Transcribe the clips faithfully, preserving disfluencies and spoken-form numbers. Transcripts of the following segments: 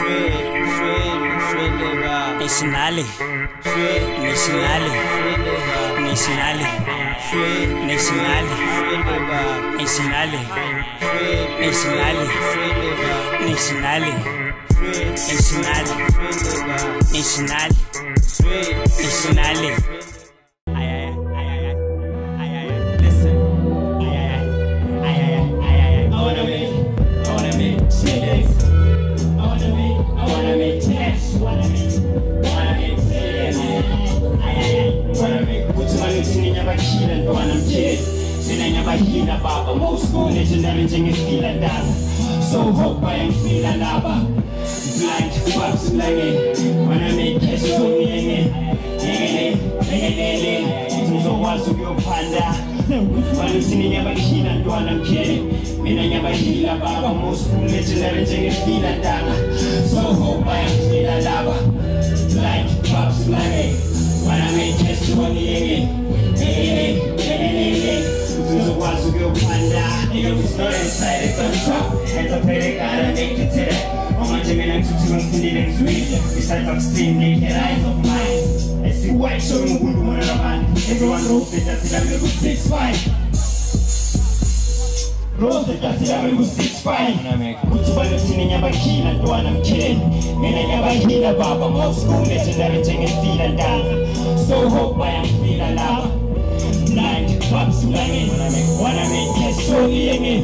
Nationale, nationale, nationale, nationale, nationale, nationale, nationale, nationale, nationale, nationale. Listen, I wanna make, I wanna make shillings. I wanna make, I wanna make cash. Wanna make, wanna make shillings. Wanna make what's money to me never kill and wanna kid. Then I never heal about most school legendary jing feeling down. So hope I am feeling lava. Blind fucks like it. Wanna make cash so me. So what's your panda? Wanna see me never heal and wanna kid. Me never heal about most school legendary jing feeling down. So hope I am feeling lava. Blind fucks like it. Wanna make cash so me. So what's your panda? Nigga, we start inside, it's on top. Hands up, they gotta make it today. I'm a Jimmy and two and feeling them sweet. Besides, I've seen naked eyes of mine. I see white showing good one of man. Everyone knows it, that's it, I'm a good six five. Rose, that's it, I'm a good six five. Put you by the scene in your key, and do I'm kidding. Men I never hear about, but most school legendary thing is feeling down. So hope I am feeling loud. Blind pops like wanna make cash so me.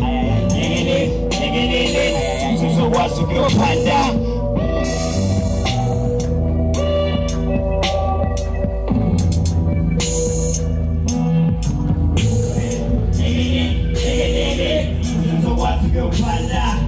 So what's your panda? So what's your panda?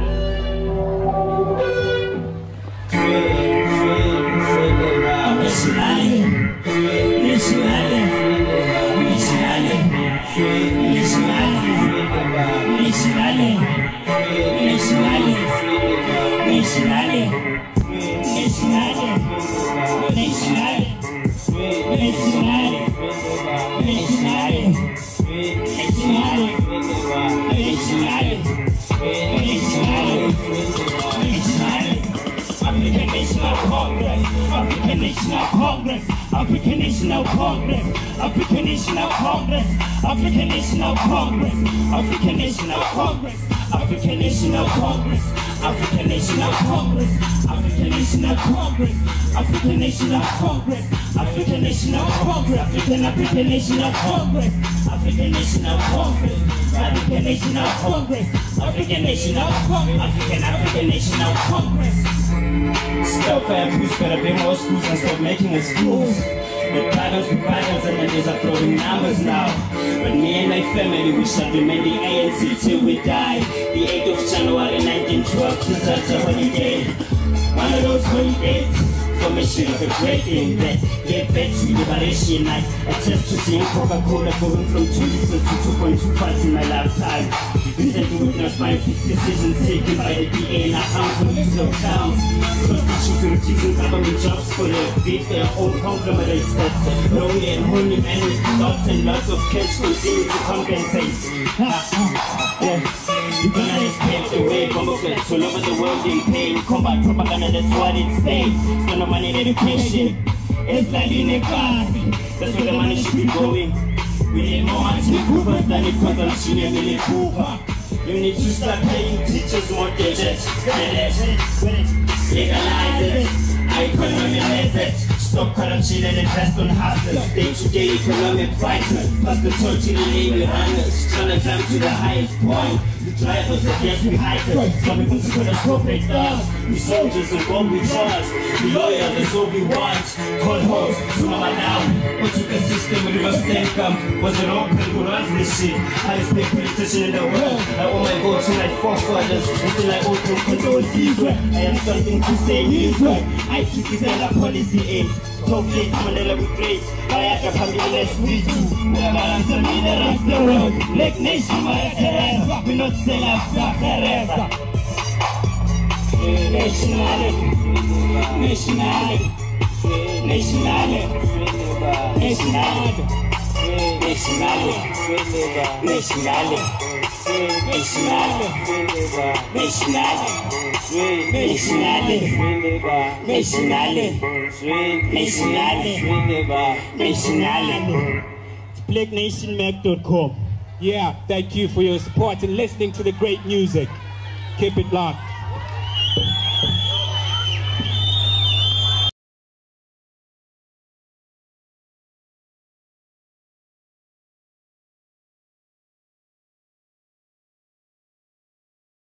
African National Congress, African National Congress, African National Congress, African National Congress, African National Congress, African National Congress, African National Congress, African National Congress, African National Congress, African National Congress, African African National Congress, African National Congress, African National Congress, African National Congress, African African National Congress. Stop fam, who's gonna be more schools and stop making us fools? The dragons be dragons and the days are throwing numbers now. But me and my family, we shall remain the A N C till we die. The eighth of January nineteen twelve, deserves a holiday. One of those holidays, formation of a great thing that get back to liberation. I attest to seeing Coca-Cola going from two liters to two point two parts in my lifetime. Recently witnessed my decisions taken by the D A and I am from these towns. Prostitution, refusing government jobs for their big, their own conglomerates. That's lonely and horny men with lots and lots of cash continue to compensate. Yeah. You're gonna escape the way, bomb flats all over the world in pain. Combat propaganda, that's what it's saying. Spend no money in education. It's like in a class. That's where the money should be going. We need more anti-coopers than the consumption of Millie Cooper. You need to start paying teachers more digits. Legalize it. Economize it. Stop corruption and invest on hustlers. Day-to-day economic fighters. Plus the totally labor runners. Trying to climb to the highest point. The drivers against we hikers. Some people to put us corporate dogs. We soldiers and bomb we trust. We loyal, that's all we want. Cold hoes, to mama down. What took a system with reverse income? Was it open who runs this shit? Highest paid politician in the world. I owe my vote to my forefathers. Until I open control Caesar. I have something to say this way. I took it and a policy aim. Talk late, Mandela we great. I have a family less we do. Balance the leader of the world. Blacknation, my Teresa. We not sell out Teresa. Nationale, nationale, nationale, nationale, nationale, nationale, nationale, nationale, nationale, nationale, nationale, nationale. It's black nation mag dot com. Yeah, thank you for your support and listening to the great music. Keep it locked.